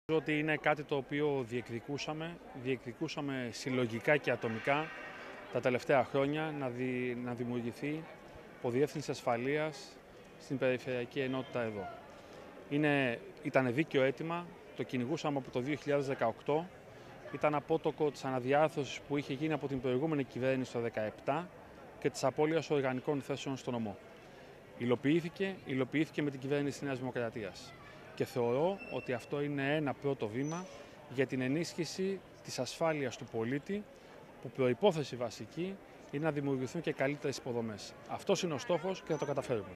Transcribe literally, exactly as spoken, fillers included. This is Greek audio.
Ότι είναι κάτι το οποίο διεκδικούσαμε, διεκδικούσαμε συλλογικά και ατομικά τα τελευταία χρόνια να, δι, να δημιουργηθεί υποδιεύθυνση ασφαλείας στην περιφερειακή ενότητα εδώ. Είναι, ήταν δίκαιο αίτημα, το κυνηγούσαμε από το δύο χιλιάδες δεκαοκτώ, ήταν απότοκο της αναδιάρθρωσης που είχε γίνει από την προηγούμενη κυβέρνηση το δύο χιλιάδες δεκαεπτά και της απώλειας οργανικών θέσεων στον νομό. Υλοποιήθηκε, υλοποιήθηκε με την κυβέρνηση της Νέας Δημοκρατίας. Και θεωρώ ότι αυτό είναι ένα πρώτο βήμα για την ενίσχυση της ασφάλειας του πολίτη, που προϋπόθεση βασική είναι να δημιουργηθούν και καλύτερες υποδομές. Αυτός είναι ο στόχος και θα το καταφέρουμε.